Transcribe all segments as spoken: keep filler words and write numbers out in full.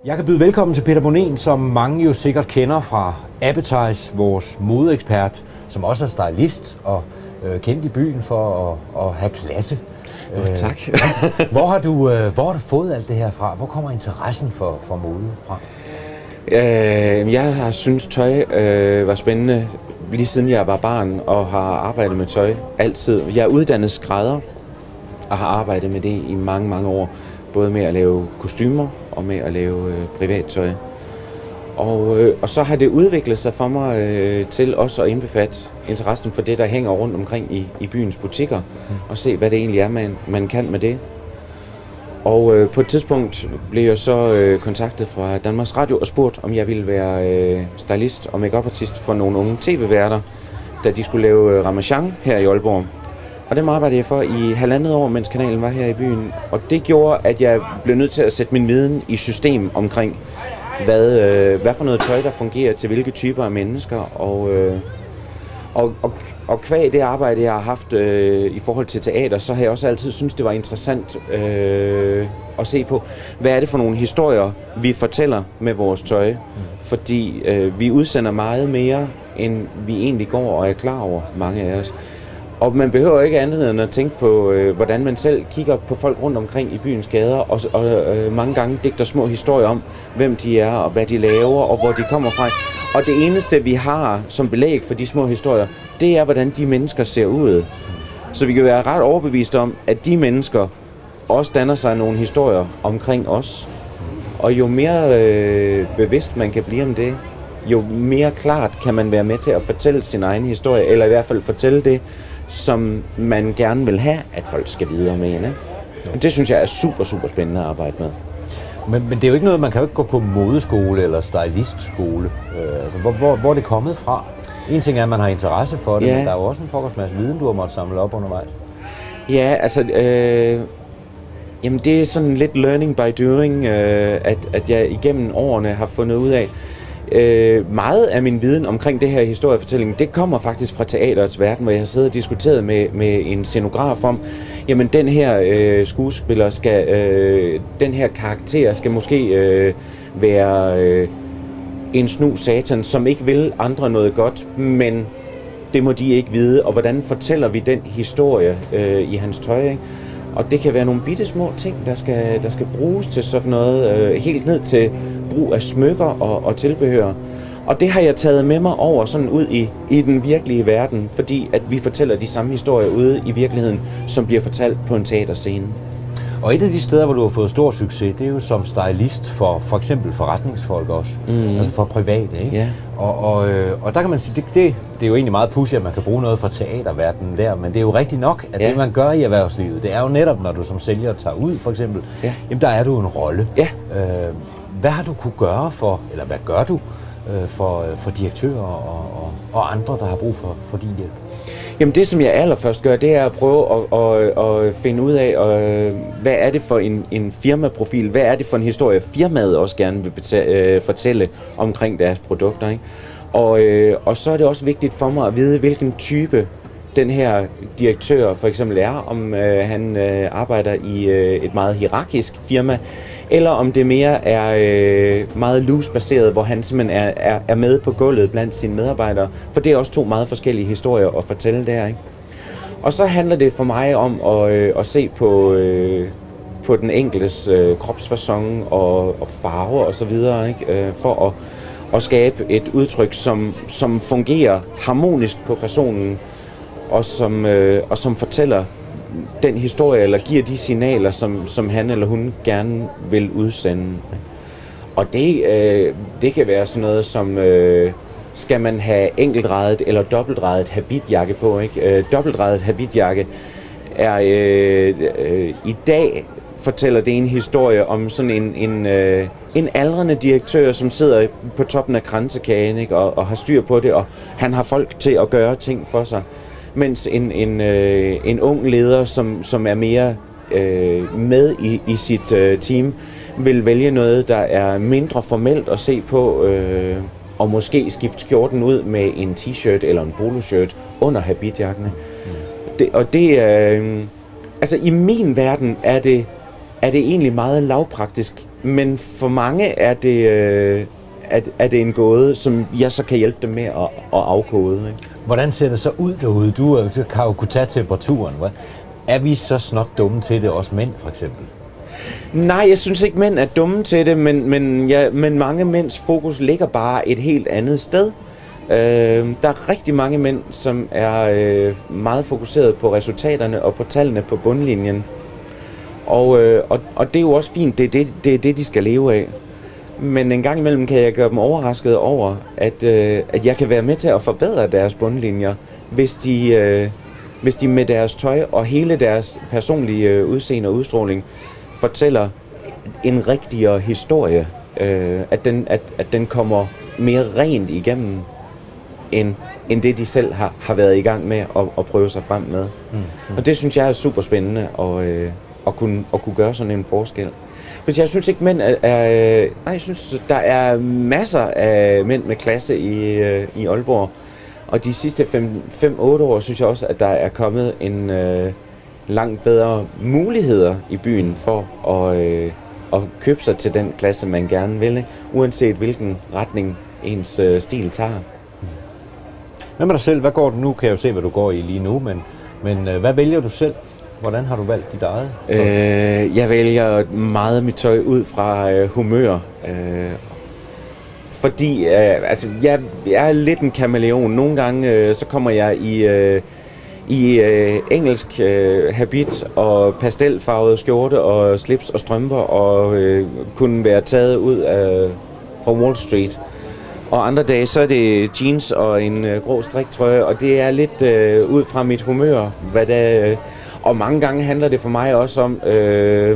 Jeg kan byde velkommen til Peter Bonén, som mange jo sikkert kender fra Appetize, vores modeekspert, som også er stylist og øh, kendt i byen for at, at have klasse. Oh, tak. Øh, hvor, har du, øh, hvor har du fået alt det her fra? Hvor kommer interessen for, for mode fra? Øh, jeg har syntes, tøj øh, var spændende lige siden jeg var barn og har arbejdet med tøj altid. Jeg er uddannet skrædder og har arbejdet med det i mange, mange år. Både med at lave kostymer og med at lave øh, privattøj. Og, øh, og så har det udviklet sig for mig øh, til også at indbefatte interessen for det, der hænger rundt omkring i, i byens butikker, mm. og se, hvad det egentlig er, man, man kan med det. Og øh, på et tidspunkt blev jeg så øh, kontaktet fra Danmarks Radio og spurgt, om jeg ville være øh, stylist og make-up-artist for nogle unge tv-værter, da de skulle lave øh, Ramachan her i Aalborg. Og dem arbejdede jeg for i halvandet år, mens kanalen var her i byen. Og det gjorde, at jeg blev nødt til at sætte min viden i system omkring, hvad, øh, hvad for noget tøj, der fungerer til hvilke typer af mennesker. Og, øh, og, og, og kvæg det arbejde, jeg har haft øh, i forhold til teater, så har jeg også altid syntes, det var interessant øh, at se på, hvad er det for nogle historier, vi fortæller med vores tøj. Fordi øh, vi udsender meget mere, end vi egentlig går og er klar over, mange af os. Og man behøver ikke andet end at tænke på, øh, hvordan man selv kigger på folk rundt omkring i byens gader, og, og øh, mange gange digter små historier om, hvem de er, og hvad de laver, og hvor de kommer fra. Og det eneste, vi har som belæg for de små historier, det er, hvordan de mennesker ser ud. Så vi kan være ret overbeviste om, at de mennesker også danner sig nogle historier omkring os. Og jo mere øh, bevidst man kan blive om det, jo mere klart kan man være med til at fortælle sin egen historie, eller i hvert fald fortælle det, som man gerne vil have, at folk skal videre med. Ikke? Og det synes jeg er super, super spændende at arbejde med. Men, men det er jo ikke noget, man kan jo ikke gå på modeskole eller stylistskole. Øh, altså, hvor, hvor, hvor er det kommet fra? En ting er, at man har interesse for det, ja. Men der er jo også en pokkers masse viden, du har måttet samle op undervejs. Ja, altså... Øh, jamen det er sådan lidt learning by doing, øh, at, at jeg igennem årene har fundet ud af, Øh, meget af min viden omkring det her historiefortælling, det kommer faktisk fra teaterets verden, hvor jeg har siddet og diskuteret med, med en scenograf om, jamen den her øh, skuespiller skal, øh, den her karakter skal måske øh, være øh, en snu satan, som ikke vil andre noget godt, men det må de ikke vide, og hvordan fortæller vi den historie øh, i hans tøj, ikke? Og det kan være nogle bitte små ting, der skal, der skal bruges til sådan noget, øh, helt ned til brug af smykker og, og tilbehør. Og det har jeg taget med mig over sådan ud i, i den virkelige verden, fordi at vi fortæller de samme historier ude i virkeligheden, som bliver fortalt på en teaterscene. Og et af de steder, hvor du har fået stor succes, det er jo som stylist for for eksempel forretningsfolk også, mm. altså for private, ikke? Yeah. Og, og, øh, og der kan man sige, det, det, det er jo egentlig meget pudsigt, at man kan bruge noget fra teaterverdenen der, men det er jo rigtigt nok, at yeah. det man gør i erhvervslivet, det er jo netop, når du som sælger tager ud for eksempel, yeah. jamen der er du en rolle. Yeah. Øh, hvad har du kunne gøre for, eller hvad gør du øh, for, for direktører og, og, og andre, der har brug for, for din hjælp? Jamen det, som jeg allerførst gør, det er at prøve at, at, at finde ud af, at, hvad er det for en, en firmaprofil, hvad er det for en historie, firmaet også gerne vil betale, uh, fortælle omkring deres produkter. Ikke? Og, uh, og så er det også vigtigt for mig at vide, hvilken type den her direktør for eksempel er, om uh, han uh, arbejder i uh, et meget hierarkisk firma, eller om det mere er øh, meget loose-baseret, hvor han simpelthen er, er, er med på gulvet blandt sine medarbejdere. For det er også to meget forskellige historier at fortælle der, ikke? Og så handler det for mig om at, øh, at se på, øh, på den enkeltes øh, kropsfacon og, og farver og så videre, ikke? Øh, for at, at skabe et udtryk, som, som fungerer harmonisk på personen, og som, øh, og som fortæller den historie, eller giver de signaler, som, som han eller hun gerne vil udsende. Og det, øh, det kan være sådan noget som, øh, skal man have enkeltrædet eller dobbeltrædet habitjakke på, ikke? Øh, dobbeltrædet habitjakke er øh, øh, i dag fortæller det en historie om sådan en, en, øh, en aldrende direktør, som sidder på toppen af kransekagen, ikke? Og, og har styr på det, og han har folk til at gøre ting for sig. Mens en, en, øh, en ung leder, som, som er mere øh, med i, i sit øh, team, vil vælge noget, der er mindre formelt at se på, øh, og måske skifte skjorten ud med en t-shirt eller en poloshirt under habitjakkene. Mm. Det, og det øh, altså i min verden er det er det egentlig meget lavpraktisk. Men for mange er det, øh, er, er det en gåde, som jeg så kan hjælpe dem med at, at afkode. Ikke? Hvordan ser det så ud derude? Du, du kan jo kunne tage temperaturen. Hvad? Er vi så snot dumme til det, også mænd for eksempel? Nej, jeg synes ikke, mænd er dumme til det, men, men, ja, men mange mænds fokus ligger bare et helt andet sted. Øh, der er rigtig mange mænd, som er øh, meget fokuseret på resultaterne og på tallene på bundlinjen. Og, øh, og, og det er jo også fint, det er det, det er det, de skal leve af. Men en gang imellem kan jeg gøre dem overrasket over, at, øh, at jeg kan være med til at forbedre deres bundlinjer, hvis de, øh, hvis de med deres tøj og hele deres personlige øh, udseende og udstråling fortæller en rigtigere historie. Øh, at, den, at, at den kommer mere rent igennem, end, end det de selv har, har været i gang med at, at prøve sig frem med. Mm, mm. Og det synes jeg er super spændende at, øh, at, kunne, at kunne gøre sådan en forskel. For jeg synes ikke, mænd er, er... Nej, jeg synes, der er masser af mænd med klasse i, i Aalborg. Og de sidste fem otte år, synes jeg også, at der er kommet en øh, langt bedre muligheder i byen for at, øh, at købe sig til den klasse, man gerne vil. Ikke? Uanset hvilken retning ens øh, stil tager. Hvad med dig selv? Hvad går du nu? Kan jeg jo se, hvad du går i lige nu, men, men øh, hvad vælger du selv? Hvordan har du valgt dit eget? Øh, jeg vælger meget af mit tøj ud fra øh, humør. Øh, fordi øh, altså, jeg, jeg er lidt en kameleon. Nogle gange øh, så kommer jeg i, øh, i øh, engelsk øh, habit og pastelfarvet skjorte og slips og strømper og øh, kunne være taget ud af, fra Wall Street. Og andre dage, så er det jeans og en øh, grå striktrøje, og det er lidt øh, ud fra mit humør, hvad det øh, og mange gange handler det for mig også om, øh,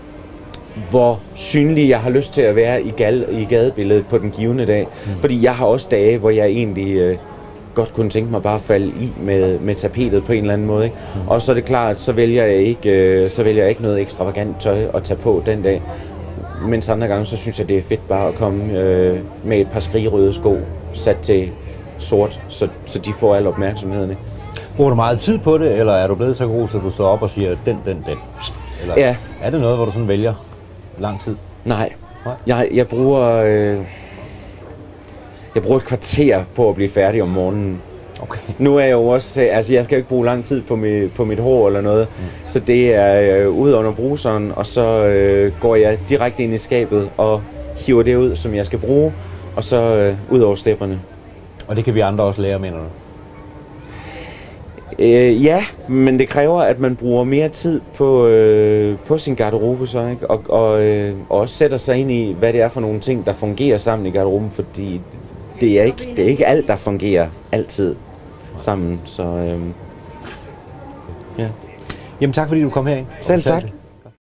hvor synlig jeg har lyst til at være i, gal- i gadebilledet på den givne dag. Mm. Fordi jeg har også dage, hvor jeg egentlig øh, godt kunne tænke mig bare at falde i med, med tapetet på en eller anden måde. Ikke? Mm. Og så er det klart, så vælger jeg ikke, øh, så vælger jeg ikke noget ekstravagant tøj at tage på den dag. Mens andre gange, så synes jeg, det er fedt bare at komme øh, med et par skrigrøde sko sat til sort, så, så de får al opmærksomheden. Ikke? Bruger du meget tid på det, eller er du blevet så god, så du står op og siger, den, den, den? Eller ja. Er det noget, hvor du sådan vælger lang tid? Nej. Nej. Jeg, jeg bruger øh, jeg bruger et kvarter på at blive færdig om morgenen. Okay. Nu er jeg jo også, altså jeg skal ikke bruge lang tid på mit, på mit hår eller noget, mm. så det er øh, ud under bruseren, og så øh, går jeg direkte ind i skabet og hiver det ud, som jeg skal bruge, og så øh, ud over stepperne. Og det kan vi andre også lære, mener du? Øh, ja, men det kræver, at man bruger mere tid på, øh, på sin garderobe, så, ikke? Og, og, øh, og også sætter sig ind i, hvad det er for nogle ting, der fungerer sammen i garderoben, fordi det er ikke, det er ikke alt, der fungerer altid sammen. Så, øh, ja. Jamen tak, fordi du kom herind. Selv tak.